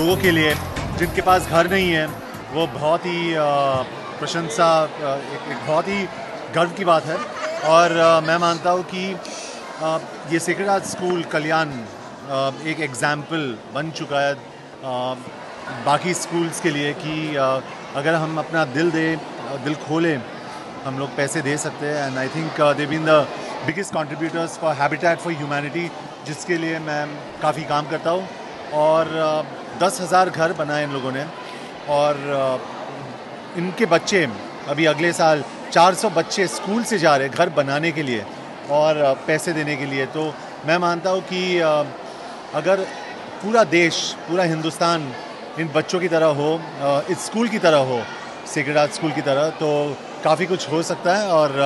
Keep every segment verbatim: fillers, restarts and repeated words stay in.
लोगों के लिए जिनके पास घर नहीं है, वो बहुत ही प्रशंसा, एक, एक बहुत ही गर्व की बात है। और आ, मैं मानता हूँ कि आ, ये सेक्रेड हार्ट स्कूल कल्याण आ, एक एग्ज़ाम्पल बन चुका है आ, बाकी स्कूल्स के लिए कि आ, अगर हम अपना दिल दे दिल खोले, हम लोग पैसे दे सकते हैं। And I think they been the biggest contributors for Habitat for Humanity, जिसके लिए मैं काफ़ी काम करता हूँ। और आ, दस हज़ार घर बनाए इन लोगों ने, और आ, इनके बच्चे अभी अगले साल चार सौ बच्चे स्कूल से जा रहे हैं घर बनाने के लिए और आ, पैसे देने के लिए। तो मैं मानता हूँ कि आ, अगर पूरा देश, पूरा हिंदुस्तान इन बच्चों की तरह हो, आ, इस स्कूल की तरह हो, सेक्रेड हार्ट स्कूल की तरह, तो काफ़ी कुछ हो सकता है। और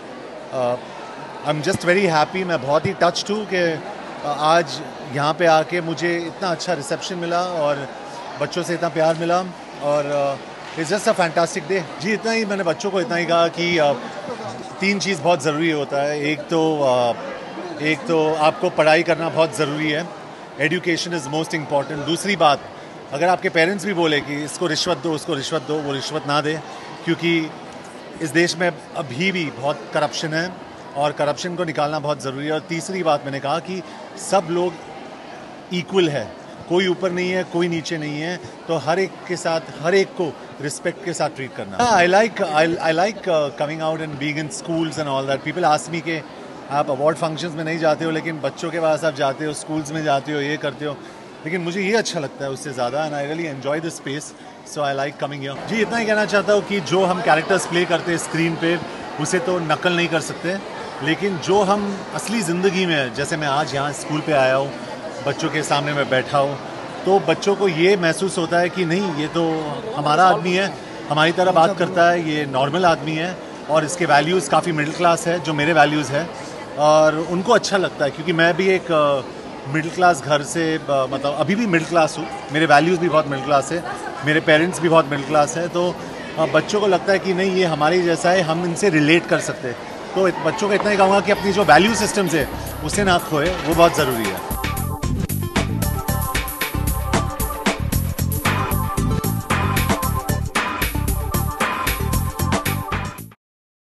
I am just very happy, मैं बहुत ही टच्ड हूँ कि आज यहाँ पे आके मुझे इतना अच्छा रिसेप्शन मिला और बच्चों से इतना प्यार मिला, और it's just a fantastic day. जी, इतना ही मैंने बच्चों को इतना ही कहा कि uh, तीन चीज़ बहुत ज़रूरी होता है। एक तो uh, एक तो आपको पढ़ाई करना बहुत ज़रूरी है, एजुकेशन इज़ मोस्ट इम्पॉर्टेंट। दूसरी बात, अगर आपके पेरेंट्स भी बोले कि इसको रिश्वत दो, उसको रिश्वत दो, वो रिश्वत ना दे, क्योंकि इस देश में अभी भी बहुत करप्शन है और करप्शन को निकालना बहुत ज़रूरी है। और तीसरी बात मैंने कहा कि सब लोग इक्वल है, कोई ऊपर नहीं है, कोई नीचे नहीं है, तो हर एक के साथ, हर एक को रिस्पेक्ट के साथ ट्रीट करना। I like I like coming out and being in schools and all that. People ask me कि आप अवार्ड फंक्शंस में नहीं जाते हो, लेकिन बच्चों के पास आप जाते हो, स्कूल्स में जाते हो, ये करते हो, लेकिन मुझे ये अच्छा लगता है उससे ज़्यादा। And I really enjoy the space, so I like coming here. जी, इतना ही कहना चाहता हूँ कि जो हम कैरेक्टर्स प्ले करते हैं स्क्रीन पे, उसे तो नकल नहीं कर सकते, लेकिन जो हम असली ज़िंदगी में, जैसे मैं आज यहाँ स्कूल पे आया हूँ, बच्चों के सामने मैं बैठा हूँ, तो बच्चों को ये महसूस होता है कि नहीं, ये तो हमारा आदमी है, हमारी तरह बात करता है, ये नॉर्मल आदमी है, और इसके वैल्यूज़ काफ़ी मिडिल क्लास है, जो मेरे वैल्यूज़ है, और उनको अच्छा लगता है। क्योंकि मैं भी एक मिडिल क्लास घर से, मतलब अभी भी मिडिल क्लास हूँ, मेरे वैल्यूज़ भी बहुत मिडिल क्लास है, मेरे पेरेंट्स भी बहुत मिडिल क्लास है, तो बच्चों को लगता है कि नहीं, ये हमारे जैसा है, हम इनसे रिलेट कर सकते हैं। तो बच्चों को इतना ही कहूँगा कि अपनी जो वैल्यू सिस्टम्स है उसे ना खोए, वो बहुत ज़रूरी है।